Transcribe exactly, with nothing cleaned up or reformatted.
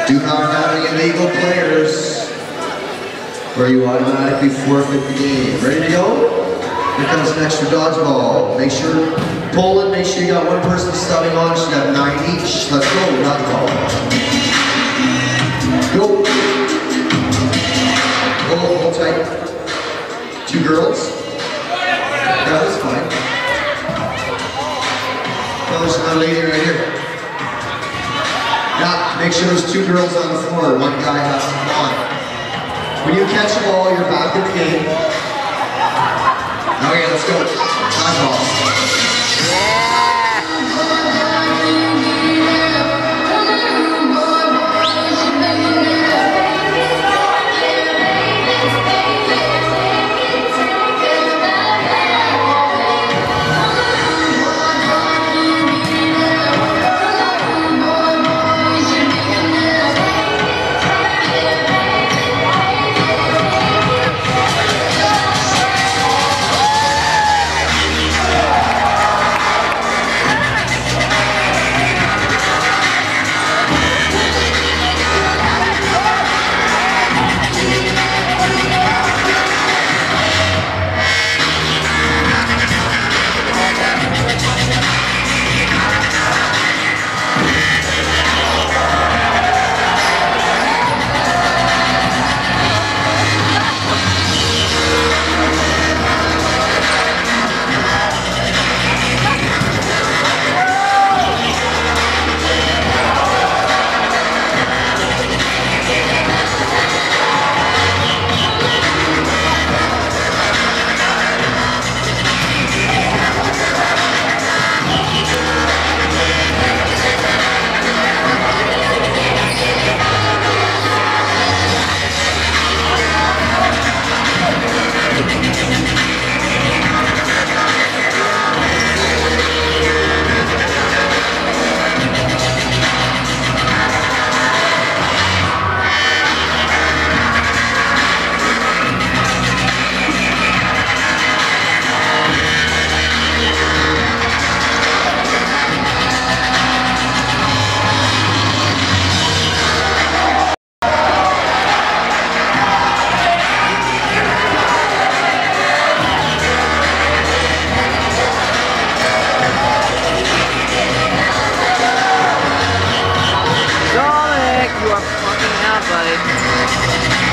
Do not have any illegal players, or you automatically forfeit the game. Ready to go? Here comes next for dodgeball. Make sure, pull it, make sure you got one person stubbing on, so you got nine each. Let's go, dodgeball. Go. Hold, hold tight. Two girls. Yeah, that's fine. Oh, there's another lady right here. Yeah, make sure there's two girls on the floor. One guy has to come on. When you catch the ball, you're back in the game. Okay, let's go. Dodgeball. You are fucking out, buddy.